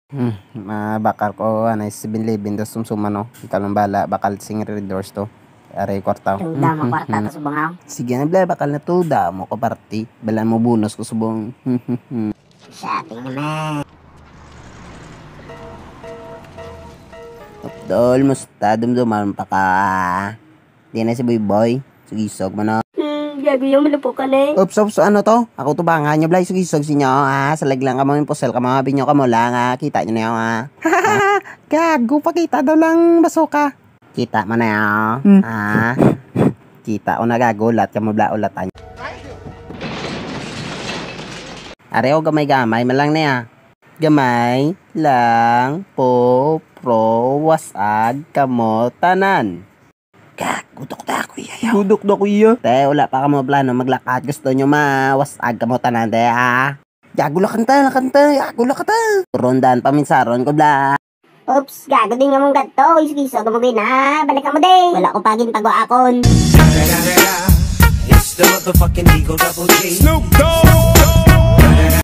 Mabakal ko, 7-Eleven, dos sumsuma, no? Ikaw lang bala, bakal sing doors to. Aray, kwarta. Dama kwarta to subangaw. Sige na, bla, bakal na to, damo ko party. Balan mo bonus ko subong. Shopping naman. Tol, musta, dumduman pa ka. Di na si Boy. Sugisog mo na. Gago yung malupo ka na eh. Ops, ano to? Ako to ba nga nyo, blay, sugisog sinyo, salag lang ka mo yung pusel ka mga binyo ka mo lang, kita nyo na yun, Gago, pakita daw lang basuka. Kita mo na yun, kita o nagagulat ka mo bla ulatan. Areo, gamay-gamay, malang na ya. Gamay lang po wasag kamo tanan. Gudok na ako iya. Gudok na ako iya. Te, wala pa ka mo plano maglakad. Gusto nyo wasag kamo tanan, te, Gagula kanta. Gagula kanta. Rondan paminsaron ko, bla. Oops, gago din nga mong gato. Iskiso, gamagay na. Balik ka mo din. Wala ko pagin pag-akon. It's the motherfucking Eagle Double G. Snoop Dogg.